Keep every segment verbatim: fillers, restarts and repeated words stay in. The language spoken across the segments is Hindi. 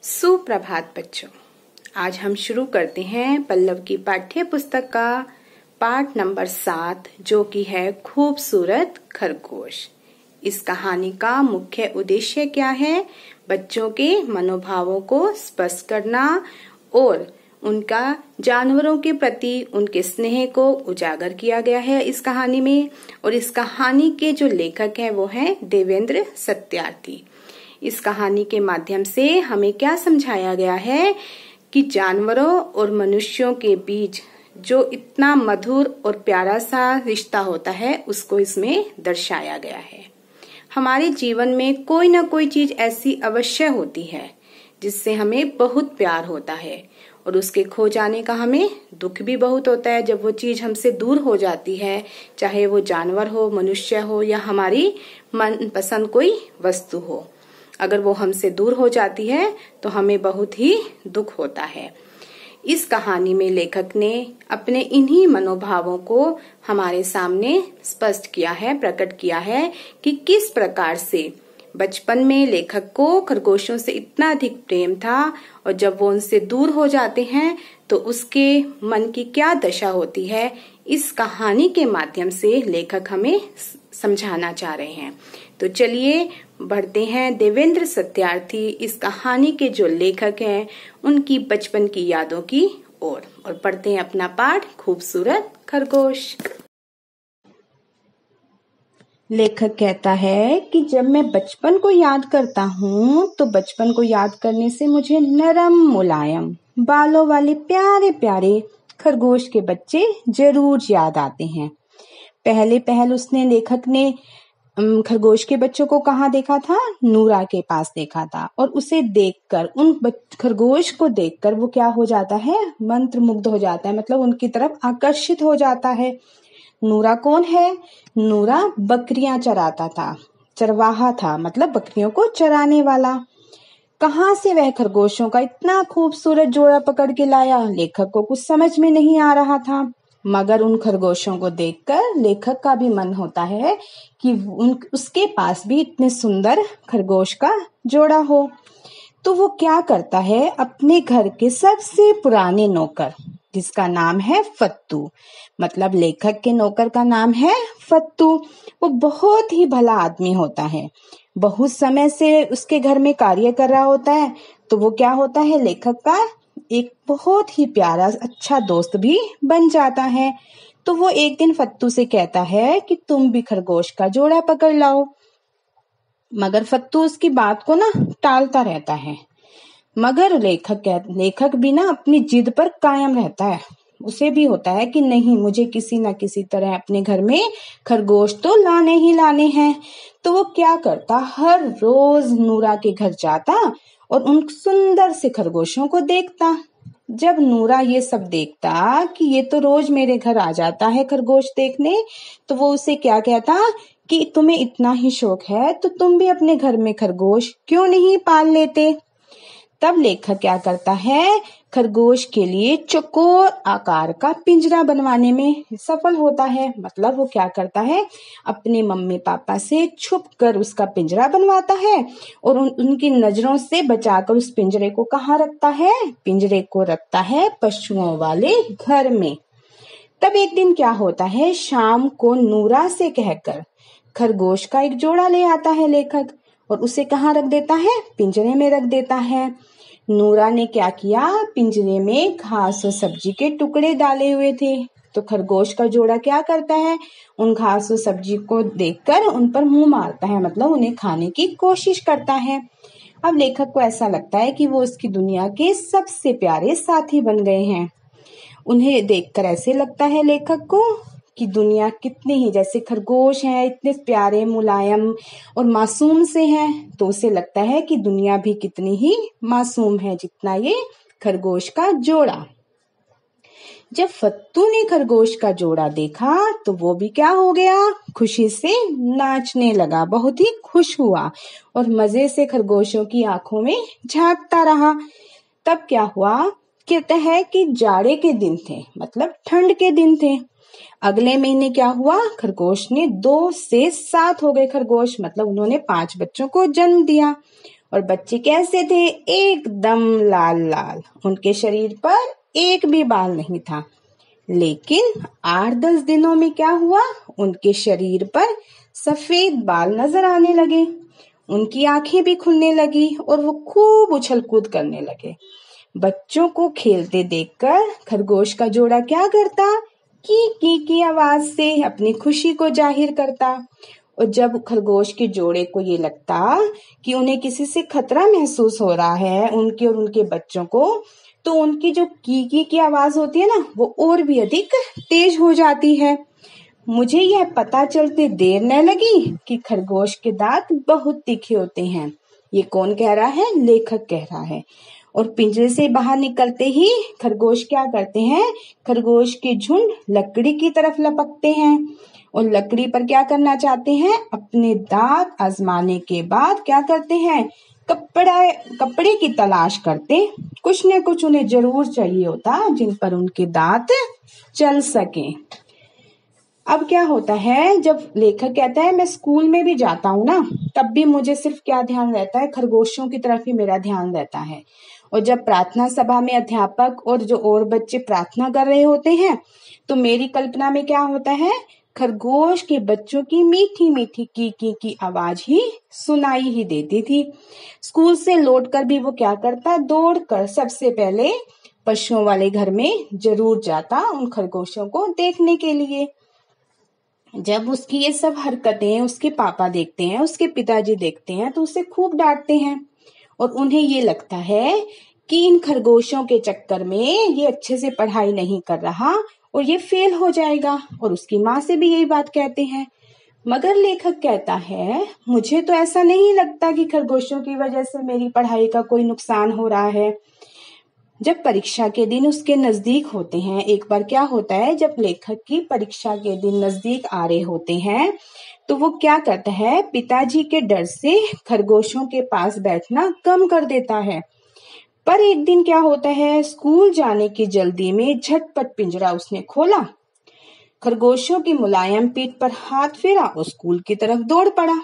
सुप्रभात बच्चों, आज हम शुरू करते हैं पल्लव की पाठ्य पुस्तक का पाठ नंबर सात, जो कि है खूबसूरत खरगोश। इस कहानी का मुख्य उद्देश्य क्या है? बच्चों के मनोभावों को स्पष्ट करना और उनका जानवरों के प्रति उनके स्नेह को उजागर किया गया है इस कहानी में। और इस कहानी के जो लेखक हैं वो हैं देवेंद्र सत्यार्थी। इस कहानी के माध्यम से हमें क्या समझाया गया है कि जानवरों और मनुष्यों के बीच जो इतना मधुर और प्यारा सा रिश्ता होता है उसको इसमें दर्शाया गया है। हमारे जीवन में कोई ना कोई चीज ऐसी अवश्य होती है जिससे हमें बहुत प्यार होता है और उसके खो जाने का हमें दुख भी बहुत होता है जब वो चीज हमसे दूर हो जाती है, चाहे वो जानवर हो, मनुष्य हो या हमारी मनपसंद कोई वस्तु हो। अगर वो हमसे दूर हो जाती है तो हमें बहुत ही दुख होता है। इस कहानी में लेखक ने अपने इन्हीं मनोभावों को हमारे सामने स्पष्ट किया है, प्रकट किया है कि किस प्रकार से बचपन में लेखक को खरगोशों से इतना अधिक प्रेम था और जब वो उनसे दूर हो जाते हैं तो उसके मन की क्या दशा होती है। इस कहानी के माध्यम से लेखक हमें समझाना चाह रहे हैं। तो चलिए बढ़ते हैं देवेंद्र सत्यार्थी, इस कहानी के जो लेखक हैं, उनकी बचपन की यादों की ओर, और पढ़ते हैं अपना पाठ खूबसूरत खरगोश। लेखक कहता है कि जब मैं बचपन को याद करता हूँ तो बचपन को याद करने से मुझे नरम मुलायम बालों वाले प्यारे प्यारे खरगोश के बच्चे जरूर याद आते हैं। पहले पहल उसने लेखक ने खरगोश के बच्चों को कहाँ देखा था? नूरा के पास देखा था। और उसे देखकर, उन खरगोश को देखकर वो क्या हो जाता है? मंत्रमुग्ध हो जाता है, मतलब उनकी तरफ आकर्षित हो जाता है। नूरा कौन है? नूरा बकरियां चराता था, चरवाहा था, मतलब बकरियों को चराने वाला। कहाँ से वह खरगोशों का इतना खूबसूरत जोड़ा पकड़ के लाया? लेखक को कुछ समझ में नहीं आ रहा था, मगर उन खरगोशों को देखकर लेखक का भी मन होता है कि उन उसके पास भी इतने सुंदर खरगोश का जोड़ा हो। तो वो क्या करता है? अपने घर के सबसे पुराने नौकर, जिसका नाम है फत्तू, मतलब लेखक के नौकर का नाम है फत्तू। वो बहुत ही भला आदमी होता है, बहुत समय से उसके घर में कार्य कर रहा होता है। तो वो क्या होता है? लेखक का एक बहुत ही प्यारा अच्छा दोस्त भी बन जाता है। तो वो एक दिन फत्तू से कहता है कि तुम भी खरगोश का जोड़ा पकड़ लाओ, मगर फत्तू उसकी बात को ना टालता रहता है। मगर लेखक लेखक भी ना अपनी जिद पर कायम रहता है। उसे भी होता है कि नहीं, मुझे किसी ना किसी तरह अपने घर में खरगोश तो लाने ही लाने हैं। तो वो क्या करता? हर रोज नूरा के घर जाता और उन सुंदर से खरगोशों को देखता। जब नूरा ये सब देखता कि ये तो रोज मेरे घर आ जाता है खरगोश देखने, तो वो उसे क्या कहता कि तुम्हें इतना ही शौक है तो तुम भी अपने घर में खरगोश क्यों नहीं पाल लेते। तब लेखक क्या करता है? खरगोश के लिए चौकोर आकार का पिंजरा बनवाने में सफल होता है। मतलब वो क्या करता है? अपने मम्मी पापा से छुप कर उसका पिंजरा बनवाता है और उन, उनकी नजरों से बचाकर उस पिंजरे को कहाँ रखता है? पिंजरे को रखता है पशुओं वाले घर में। तब एक दिन क्या होता है? शाम को नूरा से कहकर खरगोश का एक जोड़ा ले आता है लेखक और उसे कहाँ रख देता है? पिंजरे में रख देता है। नूरा ने क्या किया? पिंजरे में घास और सब्जी के टुकड़े डाले हुए थे। तो खरगोश का जोड़ा क्या करता है? उन घास और सब्जी को देखकर उन पर मुंह मारता है, मतलब उन्हें खाने की कोशिश करता है। अब लेखक को ऐसा लगता है कि वो उसकी दुनिया के सबसे प्यारे साथी बन गए हैं। उन्हें देखकर ऐसे लगता है लेखक को कि दुनिया कितनी ही, जैसे खरगोश हैं, इतने प्यारे, मुलायम और मासूम से हैं, तो उसे लगता है कि दुनिया भी कितनी ही मासूम है जितना ये खरगोश का जोड़ा। जब फत्तू ने खरगोश का जोड़ा देखा तो वो भी क्या हो गया? खुशी से नाचने लगा, बहुत ही खुश हुआ और मजे से खरगोशों की आंखों में झांकता रहा। तब क्या हुआ? कहता है कि जाड़े के दिन थे, मतलब ठंड के दिन थे। अगले महीने क्या हुआ? खरगोश ने दो से सात हो गए खरगोश, मतलब उन्होंने पांच बच्चों को जन्म दिया। और बच्चे कैसे थे? एकदम लाल लाल। उनके शरीर पर एक भी बाल नहीं था। लेकिन आठ दस दिनों में क्या हुआ? उनके शरीर पर सफेद बाल नजर आने लगे। उनकी आंखें भी खुलने लगी और वो खूब उछल कूद करने लगे। बच्चों को खेलते देखकर खरगोश का जोड़ा क्या करता? की की की आवाज से अपनी खुशी को जाहिर करता। और जब खरगोश के जोड़े को ये लगता कि उन्हें किसी से खतरा महसूस हो रहा है, उनके और उनके बच्चों को, तो उनकी जो की की की आवाज होती है ना, वो और भी अधिक तेज हो जाती है। मुझे यह पता चलते देर न लगी कि खरगोश के दांत बहुत तीखे होते हैं। ये कौन कह रहा है? लेखक कह रहा है। और पिंजरे से बाहर निकलते ही खरगोश क्या करते हैं? खरगोश के झुंड लकड़ी की तरफ लपकते हैं और लकड़ी पर क्या करना चाहते हैं? अपने दांत आजमाने के बाद क्या करते हैं? कपड़ा कपड़े की तलाश करते। कुछ न कुछ उन्हें जरूर चाहिए होता जिन पर उनके दांत चल सके। अब क्या होता है, जब लेखक कहता है मैं स्कूल में भी जाता हूँ ना, तब भी मुझे सिर्फ क्या ध्यान रहता है? खरगोशों की तरफ ही मेरा ध्यान रहता है। और जब प्रार्थना सभा में अध्यापक और जो और बच्चे प्रार्थना कर रहे होते हैं, तो मेरी कल्पना में क्या होता है? खरगोश के बच्चों की मीठी मीठी की की की आवाज ही सुनाई ही देती थी। स्कूल से लौटकर भी वो क्या करता? दौड़कर सबसे पहले पशुओं वाले घर में जरूर जाता उन खरगोशों को देखने के लिए। जब उसकी ये सब हरकतें उसके पापा देखते हैं, उसके पिताजी देखते हैं, तो उसे खूब डांटते हैं और उन्हें ये लगता है कि इन खरगोशों के चक्कर में ये अच्छे से पढ़ाई नहीं कर रहा और ये फेल हो जाएगा। और उसकी माँ से भी यही बात कहते हैं। मगर लेखक कहता है मुझे तो ऐसा नहीं लगता कि खरगोशों की वजह से मेरी पढ़ाई का कोई नुकसान हो रहा है। जब परीक्षा के दिन उसके नजदीक होते हैं, एक बार क्या होता है, जब लेखक की परीक्षा के दिन नजदीक आ रहे होते हैं, तो वो क्या करता है? पिताजी के डर से खरगोशों के पास बैठना कम कर देता है। पर एक दिन क्या होता है, स्कूल जाने की जल्दी में झटपट पिंजरा उसने खोला, खरगोशों की मुलायम पीठ पर हाथ फेरा और स्कूल की तरफ दौड़ पड़ा।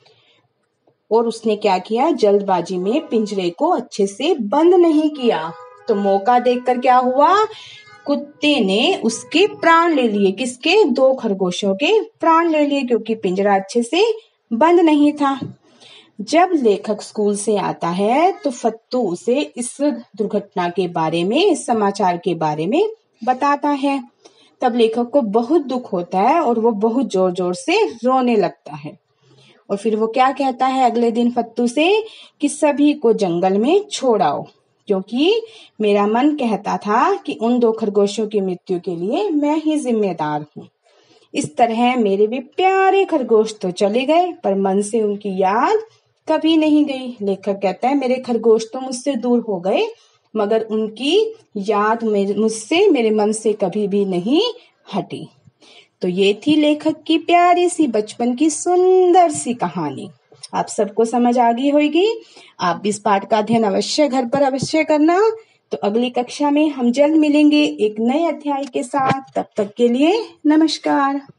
और उसने क्या किया? जल्दबाजी में पिंजरे को अच्छे से बंद नहीं किया। तो मौका देखकर क्या हुआ? कुत्ते ने उसके प्राण ले लिए। किसके? दो खरगोशों के प्राण ले लिए, क्योंकि पिंजरा अच्छे से बंद नहीं था। जब लेखक स्कूल से आता है तो फत्तू उसे इस दुर्घटना के बारे में, इस समाचार के बारे में बताता है। तब लेखक को बहुत दुख होता है और वो बहुत जोर जोर से रोने लगता है। और फिर वो क्या कहता है अगले दिन फत्तू से कि सभी को जंगल में छोड़ आओ, क्योंकि मेरा मन कहता था कि उन दो खरगोशों की मृत्यु के लिए मैं ही जिम्मेदार हूँ। इस तरह मेरे भी प्यारे खरगोश तो चले गए, पर मन से उनकी याद कभी नहीं गई। लेखक कहता है मेरे खरगोश तो मुझसे दूर हो गए, मगर उनकी याद मुझसे, मेरे मन से कभी भी नहीं हटी। तो ये थी लेखक की प्यारी सी बचपन की सुंदर सी कहानी। आप सबको समझ आ गई होगी। आप इस पाठ का अध्ययन अवश्य घर पर अवश्य करना। तो अगली कक्षा में हम जल्द मिलेंगे एक नए अध्याय के साथ। तब तक के लिए नमस्कार।